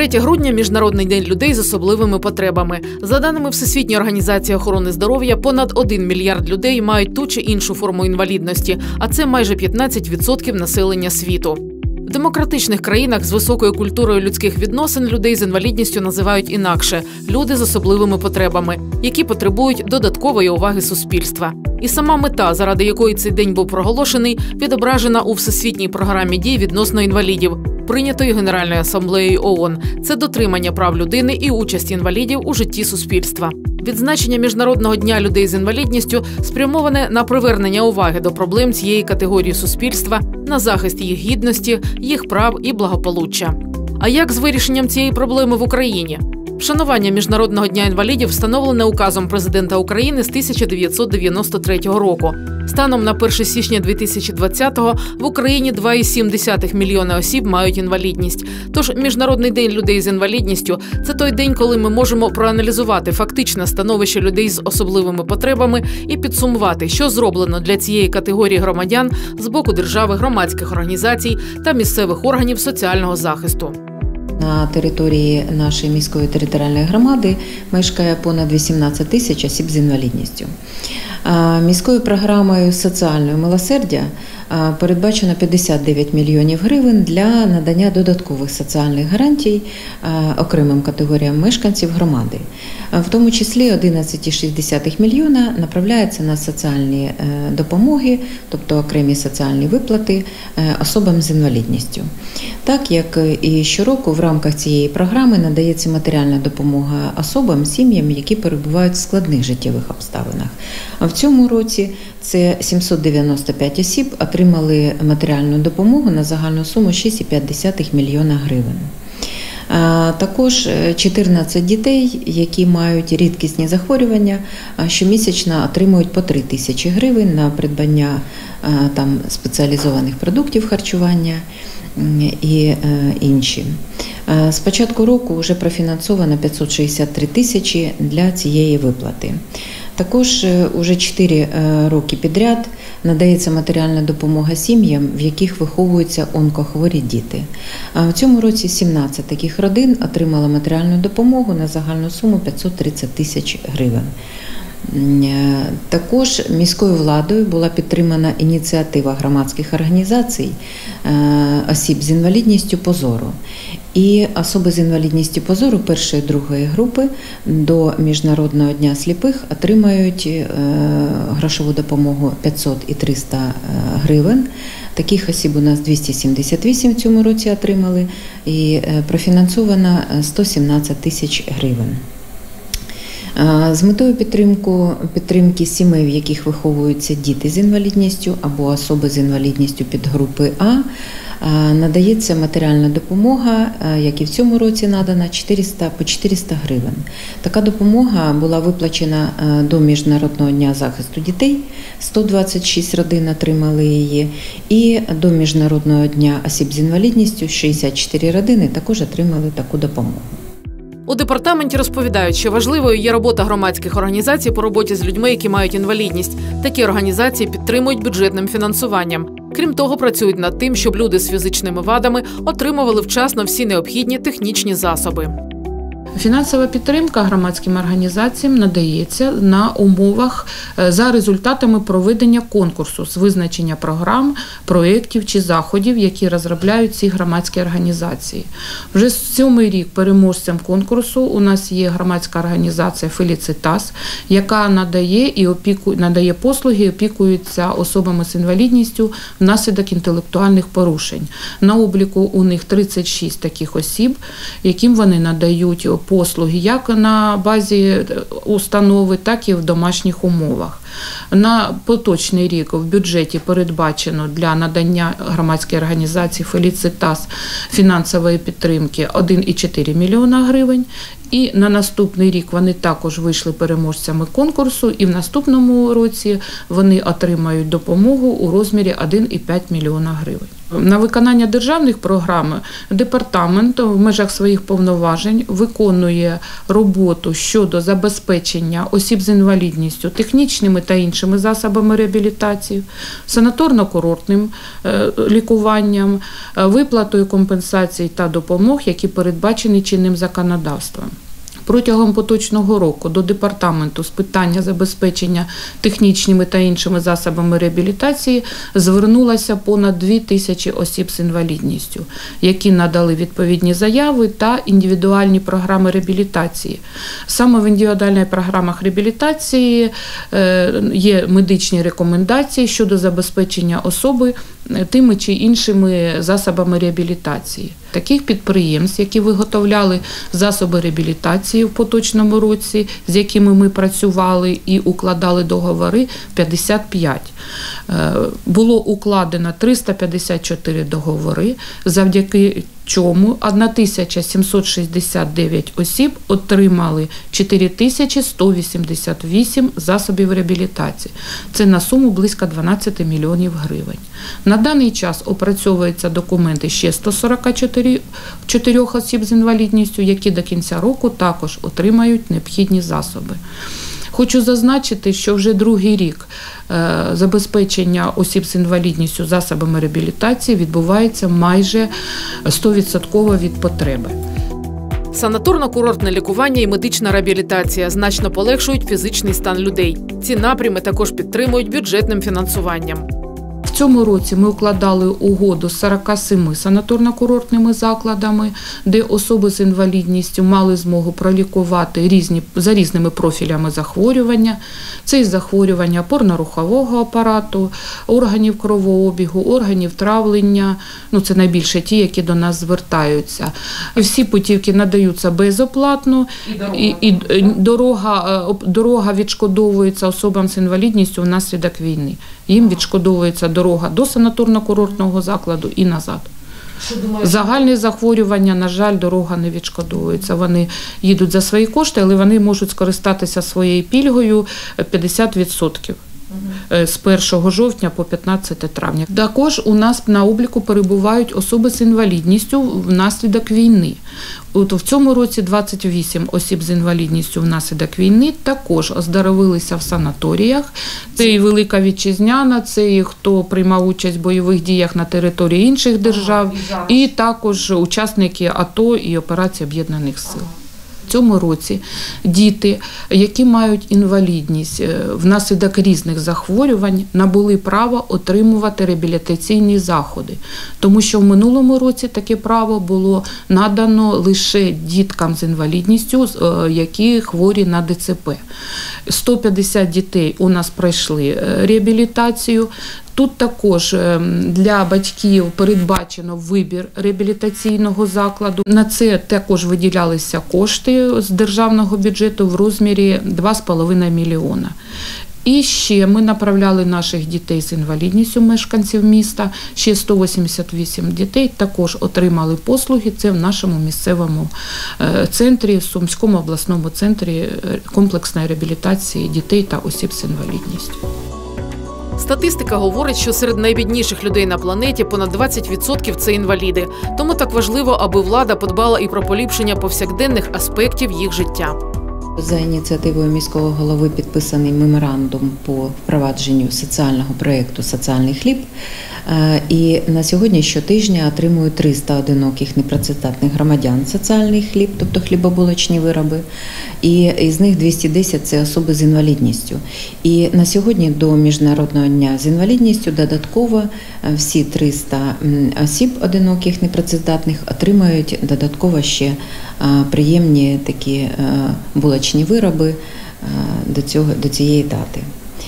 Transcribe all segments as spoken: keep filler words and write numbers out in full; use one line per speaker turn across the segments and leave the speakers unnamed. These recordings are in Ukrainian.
третє грудня – Міжнародний день людей з особливими потребами. За даними Всесвітньої організації охорони здоров'я, понад один мільярд людей мають ту чи іншу форму інвалідності, а це майже п'ятнадцять відсотків населення світу. В демократичних країнах з високою культурою людських відносин людей з інвалідністю називають інакше – люди з особливими потребами, які потребують додаткової уваги суспільства. І сама мета, заради якої цей день був проголошений, відображена у Всесвітній програмі дій відносно інвалідів, прийнятої Генеральною асамблеєю ООН. Це дотримання прав людини і участь інвалідів у житті суспільства. Відзначення Міжнародного дня людей з інвалідністю спрямоване на привернення уваги до проблем цієї категорії суспільства, на захист їх гідності, їх прав і благополуччя. А як з вирішенням цієї проблеми в Україні? Вшанування Міжнародного дня інвалідів встановлене указом президента України з тисяча дев'ятсот дев'яносто третього року. Станом на перше січня дві тисячі двадцятого в Україні два цілих сім десятих мільйона осіб мають інвалідність. Тож Міжнародний день людей з інвалідністю – це той день, коли ми можемо проаналізувати фактичне становище людей з особливими потребами і підсумувати, що зроблено для цієї категорії громадян з боку держави, громадських організацій та місцевих органів соціального захисту.
На території нашої міської територіальної громади мешкає понад вісімнадцять тисяч осіб з інвалідністю. Міською програмою «Соціального милосердя» передбачено п'ятдесят дев'ять мільйонів гривень для надання додаткових соціальних гарантій окремим категоріям мешканців громади. В тому числі одинадцять цілих шість десятих мільйона направляється на соціальні допомоги, тобто окремі соціальні виплати особам з інвалідністю. Так, як і щороку в рамках цієї програми надається матеріальна допомога особам, сім'ям, які перебувають в складних життєвих обставинах. А в цьому році це сімсот дев'яносто п'ять осіб отримали матеріальну допомогу на загальну суму шість цілих п'ять десятих мільйона гривень. Також чотирнадцять дітей, які мають рідкісні захворювання, щомісячно отримують по три тисячі гривень на придбання там, спеціалізованих продуктів харчування і інші. З початку року вже профінансовано п'ятсот шістдесят три тисячі для цієї виплати. Також уже чотири роки підряд надається матеріальна допомога сім'ям, в яких виховуються онкохворі діти. В цьому році сімнадцять таких родин отримали матеріальну допомогу на загальну суму п'ятсот тридцять тисяч гривень. Також міською владою була підтримана ініціатива громадських організацій осіб з інвалідністю по зору. І особи з інвалідністю по зору першої і другої групи до Міжнародного дня сліпих отримають грошову допомогу п'ятсот і триста гривень. Таких осіб у нас двісті сімдесят вісім в цьому році отримали і профінансовано сто сімнадцять тисяч гривень. З метою підтримку, підтримки сімей, в яких виховуються діти з інвалідністю або особи з інвалідністю підгрупи А, надається матеріальна допомога, як і в цьому році надана, чотириста, по чотириста гривень. Така допомога була виплачена до Міжнародного дня захисту дітей, сто двадцять шість родин отримали її, і до Міжнародного дня осіб з інвалідністю шістдесят чотири родини також отримали таку допомогу.
У департаменті розповідають, що важливою є робота громадських організацій по роботі з людьми, які мають інвалідність. Такі організації підтримують бюджетним фінансуванням. Крім того, працюють над тим, щоб люди з фізичними вадами отримували вчасно всі необхідні технічні засоби.
Фінансова підтримка громадським організаціям надається на умовах за результатами проведення конкурсу з визначення програм, проєктів чи заходів, які розробляють ці громадські організації. Вже сьомий рік переможцем конкурсу у нас є громадська організація «Феліцитас», яка надає, і опіку... надає послуги і опікується особами з інвалідністю внаслідок інтелектуальних порушень. На обліку у них тридцять шість таких осіб, яким вони надають послуги як на базі установи, так і в домашніх умовах. На поточний рік в бюджеті передбачено для надання громадській організації «Феліцитас» фінансової підтримки один цілих чотири мільйона гривень. І на наступний рік вони також вийшли переможцями конкурсу, і в наступному році вони отримають допомогу у розмірі один цілих п'ять мільйона гривень. На виконання державних програм департамент в межах своїх повноважень виконує роботу щодо забезпечення осіб з інвалідністю технічними технічними та іншими засобами реабілітації, санаторно-курортним лікуванням, виплатою компенсацій та допомог, які передбачені чинним законодавством. Протягом поточного року до Департаменту з питання забезпечення технічними та іншими засобами реабілітації звернулося понад дві тисячі осіб з інвалідністю, які надали відповідні заяви та індивідуальні програми реабілітації. Саме в індивідуальних програмах реабілітації є медичні рекомендації щодо забезпечення особи тими чи іншими засобами реабілітації. Таких підприємств, які виготовляли засоби реабілітації в поточному році, з якими ми працювали і укладали договори, п'ятдесят п'ять. Було укладено триста п'ятдесят чотири договори, завдяки чому тисяча сімсот шістдесят дев'ять осіб отримали чотири тисячі сто вісімдесят вісім засобів реабілітації. Це на суму близько дванадцять мільйонів гривень. На даний час опрацьовуються документи ще сто сорок чотири осіб з інвалідністю, які до кінця року також отримають необхідні засоби. Хочу зазначити, що вже другий рік забезпечення осіб з інвалідністю засобами реабілітації відбувається майже сто відсотків від потреби.
Санаторно-курортне лікування і медична реабілітація значно полегшують фізичний стан людей. Ці напрями також підтримують бюджетним фінансуванням.
В цьому році ми укладали угоду з сорока семи санаторно-курортними закладами, де особи з інвалідністю мали змогу пролікувати різні, за різними профілями захворювання. Це і захворювання опорно-рухового апарату, органів кровообігу, органів травлення, ну це найбільше ті, які до нас звертаються. Всі путівки надаються безоплатно, і, і, і дорога, дорога відшкодовується особам з інвалідністю внаслідок війни. Їм відшкодовується дорога до санаторно-курортного закладу і назад. Загальні захворювання, на жаль, дорога не відшкодовується. Вони їдуть за свої кошти, але вони можуть скористатися своєю пільгою п'ятдесят відсотків. З першого жовтня по п'ятнадцяте травня. Також у нас на обліку перебувають особи з інвалідністю внаслідок війни. От в цьому році двадцять вісім осіб з інвалідністю внаслідок війни також оздоровилися в санаторіях. Це і Велика Вітчизняна, це і хто приймав участь в бойових діях на території інших держав, і також учасники АТО і операції Об'єднаних сил. В цьому році діти, які мають інвалідність внаслідок різних захворювань, набули право отримувати реабілітаційні заходи. Тому що в минулому році таке право було надано лише діткам з інвалідністю, які хворі на Д Ц П. сто п'ятдесят дітей у нас пройшли реабілітацію. Тут також для батьків передбачено вибір реабілітаційного закладу. На це також виділялися кошти з державного бюджету в розмірі два з половиною мільйона. І ще ми направляли наших дітей з інвалідністю, мешканців міста, ще сто вісімдесят вісім дітей також отримали послуги. Це в нашому місцевому центрі, Сумському обласному центрі комплексної реабілітації дітей та осіб з інвалідністю.
Статистика говорить, що серед найбідніших людей на планеті понад двадцять відсотків – це інваліди. Тому так важливо, аби влада подбала і про поліпшення повсякденних аспектів їх життя.
За ініціативою міського голови підписаний меморандум по впровадженню соціального проєкту «Соціальний хліб». І на сьогодні щотижня отримують триста одиноких непрацездатних громадян соціальний хліб, тобто хлібобулочні вироби, і із них двісті десять – це особи з інвалідністю. І на сьогодні до Міжнародного дня з інвалідністю додатково всі триста осіб одиноких непрацездатних отримають додатково ще приємні такі булочні вироби до цього, до цієї дати.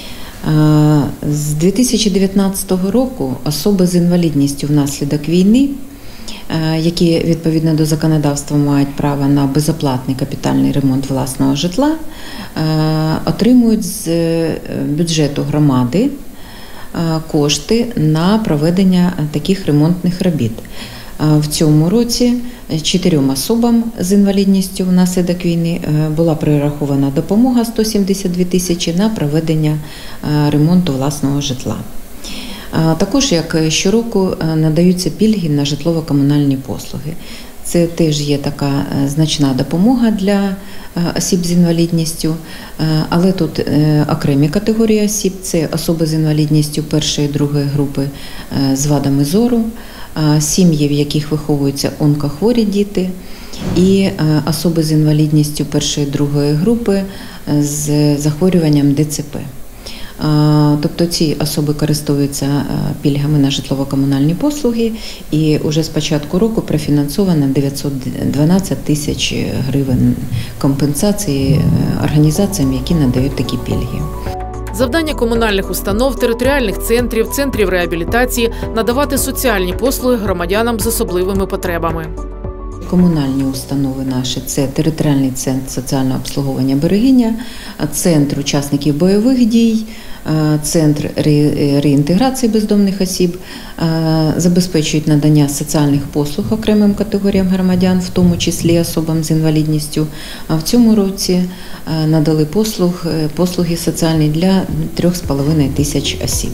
З дві тисячі дев'ятнадцятого року особи з інвалідністю внаслідок війни, які відповідно до законодавства мають право на безоплатний капітальний ремонт власного житла, отримують з бюджету громади кошти на проведення таких ремонтних робіт. В цьому році чотирьом особам з інвалідністю внаслідок війни була перерахована допомога сто сімдесят дві тисячі на проведення ремонту власного житла. Також, як щороку, надаються пільги на житлово-комунальні послуги. Це теж є така значна допомога для осіб з інвалідністю, але тут окремі категорії осіб – це особи з інвалідністю першої і другої групи з вадами зору, сім'ї, в яких виховуються онкохворі діти, і особи з інвалідністю першої і другої групи з захворюванням Д Ц П. Тобто ці особи користуються пільгами на житлово-комунальні послуги, і вже з початку року профінансовано дев'ятсот дванадцять тисяч гривень компенсації організаціям, які надають такі пільги.
Завдання комунальних установ, територіальних центрів, центрів реабілітації – надавати соціальні послуги громадянам з особливими потребами.
Комунальні установи наші – це територіальний центр соціального обслуговування «Берегиня», центр учасників бойових дій, центр реінтеграції бездомних осіб, забезпечують надання соціальних послуг окремим категоріям громадян, в тому числі особам з інвалідністю. А в цьому році надали послуг, послуги соціальні для трьох з половиною тисяч осіб.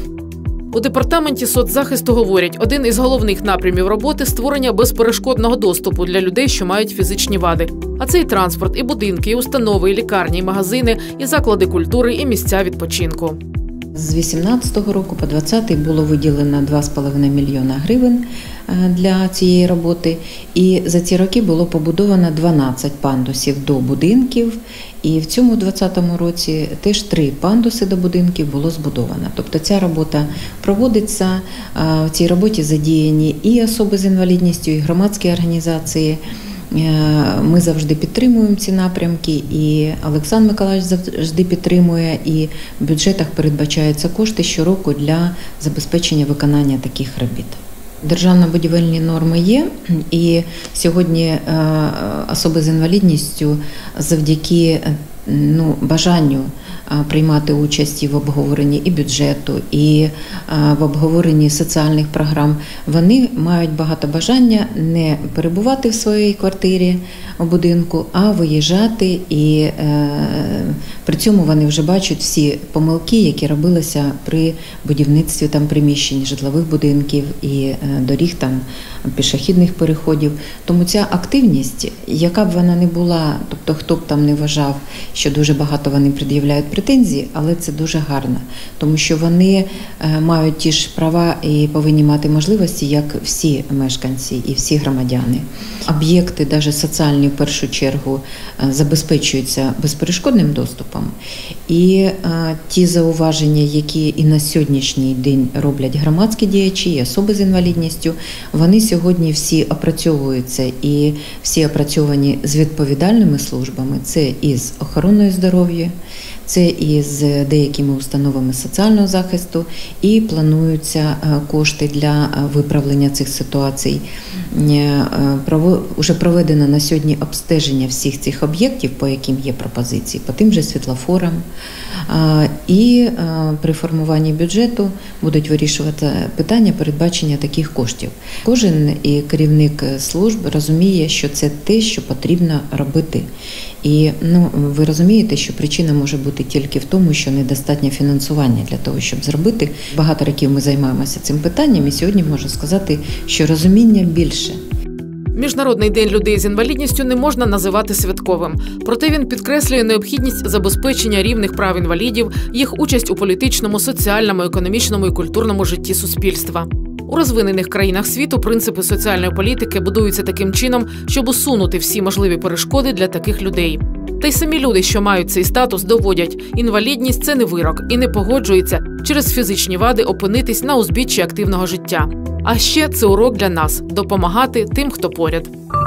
У департаменті соцзахисту говорять, один із головних напрямів роботи – створення безперешкодного доступу для людей, що мають фізичні вади. А це і транспорт, і будинки, і установи, і лікарні, і магазини, і заклади культури, і місця відпочинку.
З вісімнадцятого року по двадцятий було виділено два з половиною мільйона гривень для цієї роботи. І за ці роки було побудовано дванадцять пандусів до будинків. І в цьому двадцятому році теж три пандуси до будинків було збудовано. Тобто ця робота проводиться, в цій роботі задіяні і особи з інвалідністю, і громадські організації. Ми завжди підтримуємо ці напрямки, і Олександр Миколаївич завжди підтримує, і в бюджетах передбачаються кошти щороку для забезпечення виконання таких робіт. Державно-будівельні норми є, і сьогодні особи з інвалідністю завдяки ну, бажанню приймати участь і в обговоренні і бюджету, і в обговоренні соціальних програм. Вони мають багато бажання не перебувати в своїй квартирі у будинку, а виїжджати, і е, при цьому вони вже бачать всі помилки, які робилися при будівництві там приміщень, житлових будинків і е, доріг, там, пішохідних переходів. Тому ця активність, яка б вона не була, тобто хто б там не вважав, що дуже багато вони пред'являють претензії, але це дуже гарно, тому що вони мають ті ж права і повинні мати можливості, як всі мешканці і всі громадяни. Об'єкти, навіть соціальні, в першу чергу, забезпечуються безперешкодним доступом. І ті зауваження, які і на сьогоднішній день роблять громадські діячі і особи з інвалідністю, вони сьогодні всі опрацьовуються, і всі опрацьовані з відповідальними службами. Це із охороною здоров'я, це і з деякими установами соціального захисту, і плануються кошти для виправлення цих ситуацій. Уже проведено на сьогодні обстеження всіх цих об'єктів, по яким є пропозиції, по тим же світлофорам. І при формуванні бюджету будуть вирішувати питання передбачення таких коштів. Кожен і керівник служб розуміє, що це те, що потрібно робити. І ну, ви розумієте, що причина може бути тільки в тому, що недостатньо фінансування для того, щоб зробити. Багато років ми займаємося цим питанням, і сьогодні можу сказати, що розуміння більше.
Міжнародний день людей з інвалідністю не можна називати святковим. Проте він підкреслює необхідність забезпечення рівних прав інвалідів, їх участь у політичному, соціальному, економічному і культурному житті суспільства. У розвинених країнах світу принципи соціальної політики будуються таким чином, щоб усунути всі можливі перешкоди для таких людей. Та й самі люди, що мають цей статус, доводять – інвалідність – це не вирок і не погоджується через фізичні вади опинитись на узбіччі активного життя. А ще це урок для нас – допомагати тим, хто поряд.